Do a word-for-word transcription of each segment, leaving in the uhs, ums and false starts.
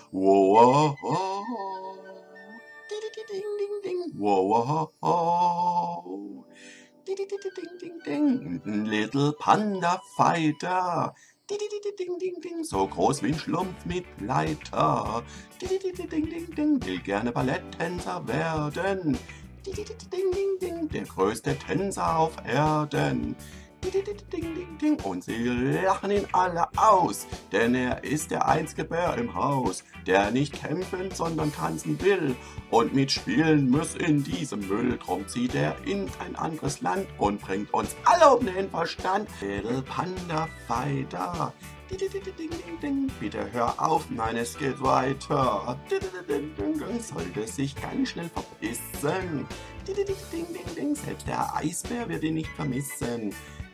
Wow, ding, ding, ding. Wow, ding, ding, ding, ding. Little Panda Fighter. Ding, ding, ding. So groß wie ein Schlumpf mit Leiter. Ding, ding, ding. Will gerne Balletttänzer werden. Ding, ding, ding. Der größte Tänzer auf Erden. Ding, ding, ding. Und sie lachen ihn alle aus, denn er ist der einzige Bär im Haus, der nicht kämpfen, sondern tanzen will und mitspielen muss in diesem Müll. Drum zieht er in ein anderes Land und bringt uns alle um den Verstand. Little Panda Fighter. Ding, ding, ding. Bitte hör auf, nein, es geht weiter. Ding, ding, ding. Sollte sich ganz schnell verpissen. Ding, ding, ding. Selbst der Eisbär wird ihn nicht vermissen.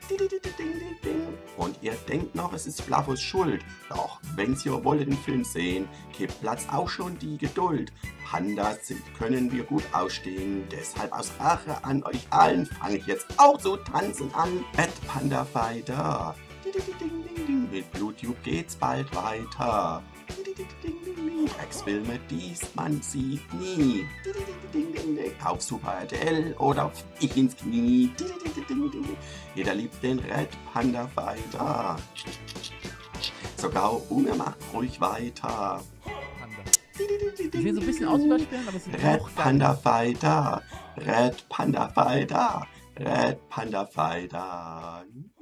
Und ihr denkt noch, es ist Fluffos Schuld. Doch wenn's ihr wollt den Film sehen, kippt Platz auch schon die Geduld. Pandas sind, können wir gut ausstehen, deshalb aus Rache an euch allen fange ich jetzt auch zu tanzen an. Red Panda Fighter. Mit Bluetooth geht's bald weiter. Drecksfilme, dies man sieht nie. Auf Super R T L oder auf ich ins Knie. Jeder liebt den Red Panda Fighter. Sogar Unge macht ruhig weiter. Die sehen so ein bisschen aus wie Beispielen, aber es sind Red auch Panda Fighter. Red Panda Fighter. Red Panda Fighter.